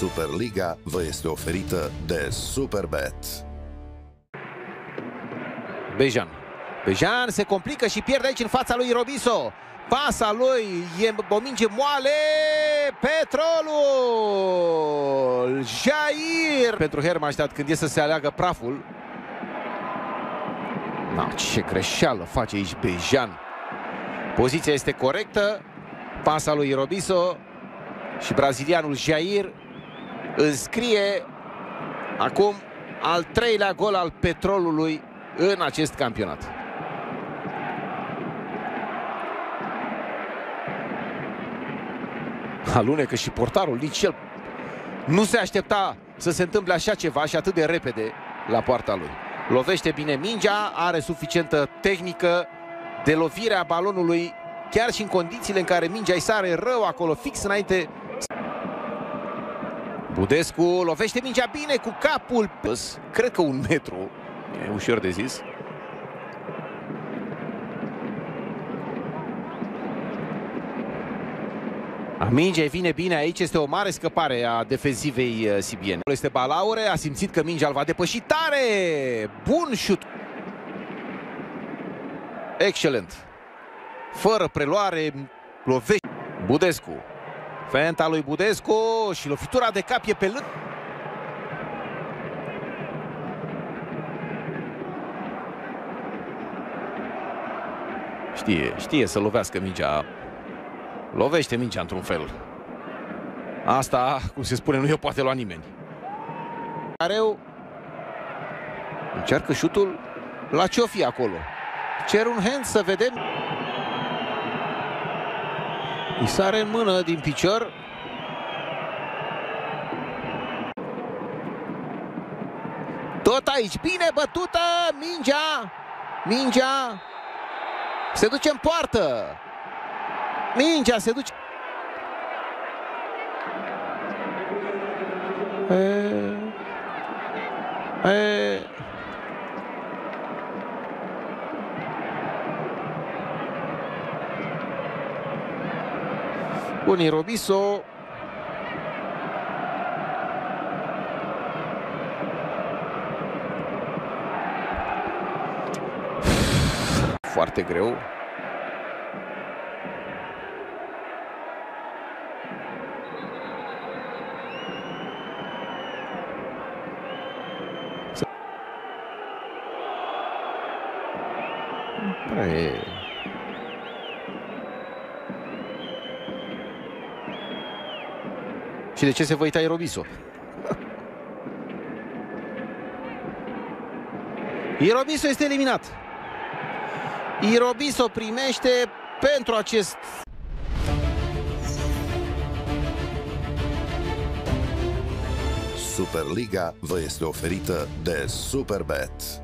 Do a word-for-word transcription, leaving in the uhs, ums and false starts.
Superliga vă este oferită de Superbet. Bejan. Bejan se complică și pierde aici în fața lui Robiso. Pasa lui e o minge moale. Petrolul. Jair. Pentru Hermannstadt când e să se aleagă praful. Na, ce greșeală face aici Bejan. Poziția este corectă. Pasa lui Robiso. Și brazilianul Jair înscrie acum al treilea gol al Petrolului în acest campionat. Alunecă și portarul, nici el nu se aștepta să se întâmple așa ceva și atât de repede la poarta lui. Lovește bine mingea, are suficientă tehnică de lovire a balonului, chiar și în condițiile în care mingea îi sare rău acolo, fix înainte. Budescu lovește mingea bine cu capul. Cred că un metru. E ușor de zis. Mingea vine bine aici. Este o mare scăpare a defensivei sibiene. Este Balaure. A simțit că mingea îl va depăși tare. Bun șut. Excelent. Fără preluare. Lovește. Budescu. Fenta lui Budescu și lovitura de cap e pe lângă. Știe, știe să lovească mingea. Lovește mingea într-un fel. Asta, cum se spune, nu i-o poate lua nimeni. Areu încearcă șutul. La ce-o fi acolo? Cer un hand să vedem. Îi sare în mână din picior. Tot aici, bine bătută, mingea, mingea se duce în poartă. Mingea se duce. E... E... Bun, Robiso. Foarte greu. Pre... Și de ce se va uita Robiso? Robiso este eliminat. Robiso primește pentru acest... Superliga vă este oferită de Superbet.